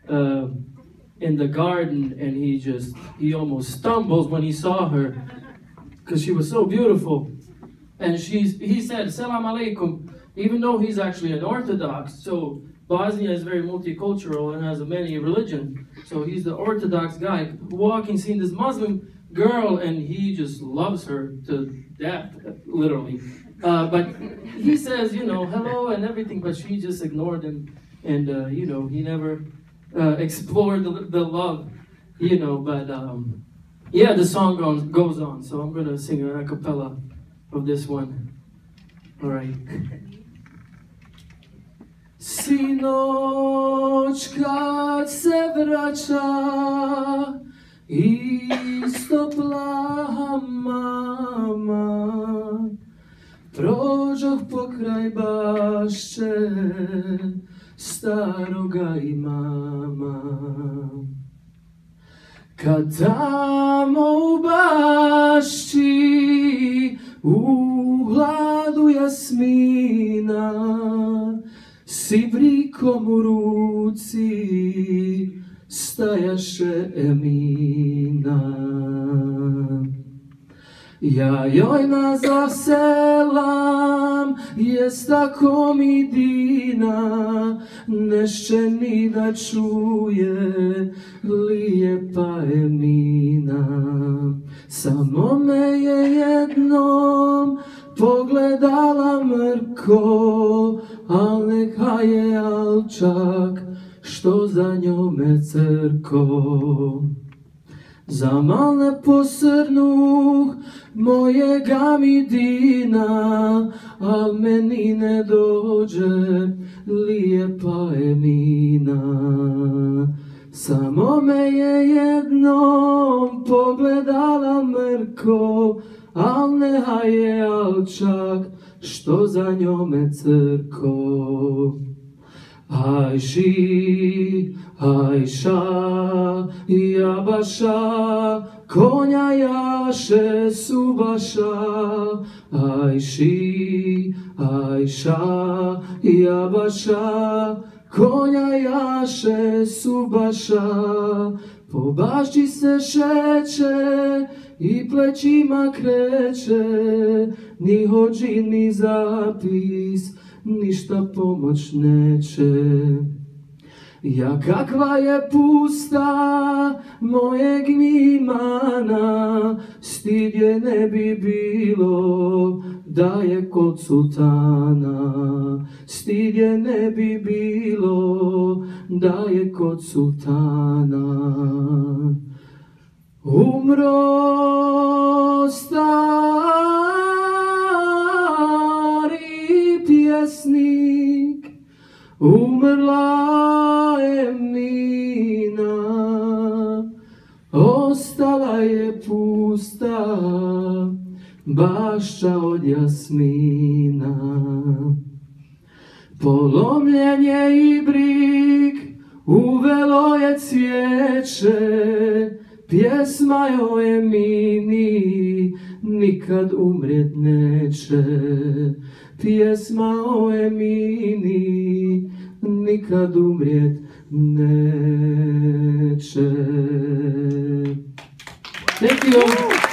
in the garden, and he almost stumbles when he saw her because she was so beautiful. And he said, "Salam alaikum," even though he's actually an Orthodox. So Bosnia is very multicultural and has many religions. So he's the Orthodox guy walking, seeing this Muslim girl, and he just loves her to death, literally. But he says, hello and everything, but she just ignored him, and he never explored the love, But yeah, the song goes on. So I'm gonna sing a cappella of this one. All right. Sinoć kad se vraća isto plaha mama, prođoh pokraj bašće staroga imama. Kad tamo u bašći u hladu jasmina s brikom u ruci stajaše Emina. Ja joj nazva selam, jest tako mi dina, nešće ni da čuje lijepa Emina. Samo me je jednom pogledala mrko, al neka je alčak što za njome crko. Zamal ne posrnuh mojega mi dina, al meni ne dođe lijepa Emina. Samo me je jednom pogledala mrko, al neha je alčak što za njome crko. Ajši, Ajša, Jabaša, konja jaše Subaša. Ajši, Ajša, Jabaša, konja jaše Subaša. Po bašči se šeće i plećima kreće, ni hođi ni zapis ništa pomoć neće. Ja kakva je pusta mojeg imana, stid je ne bi bilo da je kod sultana. Stid je ne bi bilo da je kod sultana. Umro stari pjesnik, umrla Emina, ostala je pusta bašća od jasmina. Polomljen je i brik, uvelo je cvijeće, pjesma o Emini nikad umrijet neće. Pjesma o Emini nikad umrijet neće. Thank you.